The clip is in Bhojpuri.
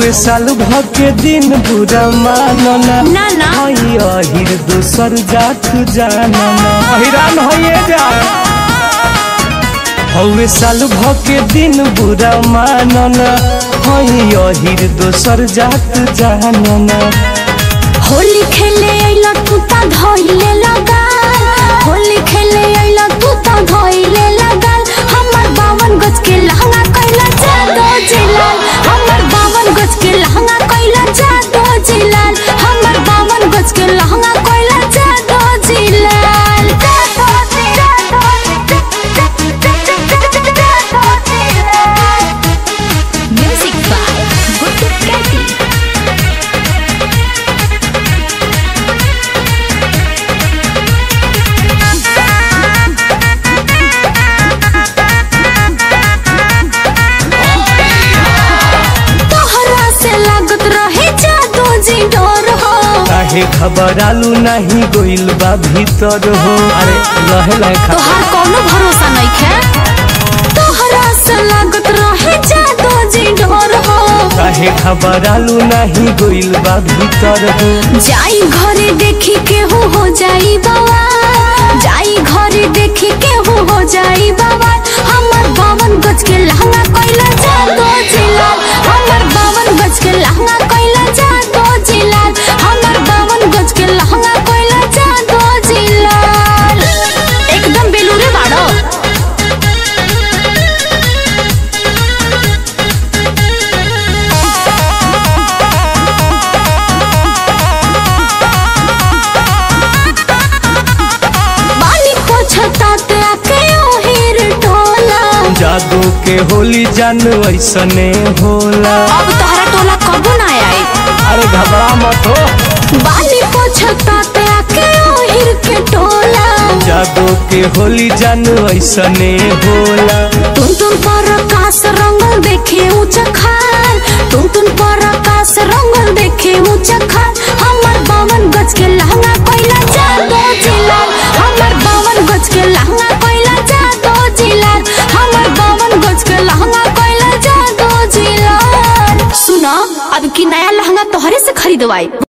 हवे साल भर के दिन बुरा मानना ना ना अहिर दूसर जात जानना हैरान होइए जा। हवे साल भर के दिन बुरा मानना अहिर दूसर जात जानना। होली खेले अइला तू ता धइले लगा, होली खेले अइला तू ता धइले लगा। हमर 52 गज के लहंगा कइला जादो जिलाल, हमर 52 गज के लहंगा कइला जादो जिलाल, हमर 52 गज के लहंगा कइला जादो जिलाल। म्यूजिक बाय गुड्डू कैटी। काहे घबरालू नहीं गोइल बा भीतर हो। अरे लहे लहे खा तोहार कोनो भरोसा नहीं है, तोहरा से लागत रहे जादो जी डर हो। काहे घबरालू नहीं गोइल बा भीतर हो। जाई घरे देखी केहू हो जाई बाबा, जाई घरे देखी केहू हो जाई बाबा। हमर 52 गज के लहंगा कइला जादो जिलाल, हमर 52 गज के लहंगा कइला जादो जिलाल, हमर 52 गज के लहंगा कइला जादो जिलाल। एकदम बेलूरे बाड़ो। जादू के होली जान ऐसने होला। अब तोहरा टोला कबो ना आई। अरे घबरा मत हो। बाली पोछता ते आके ओहिर के टोला। जादू के होली जान ऐसने होला। टुन पर आकाश रंगल देखे ऊंचा खान, टुन पर आकाश रंगल देखे ऊंचा खान। हमर 52 गज के लहंगा कइला जादो जिलाल, हमर 52 गज के लहंगा कइला जादो जिलाल, हमर 52 गज के लहंगा कइला जादो जिलाल। सुना अब की नया लहंगा तोहरे से खरीदवाई।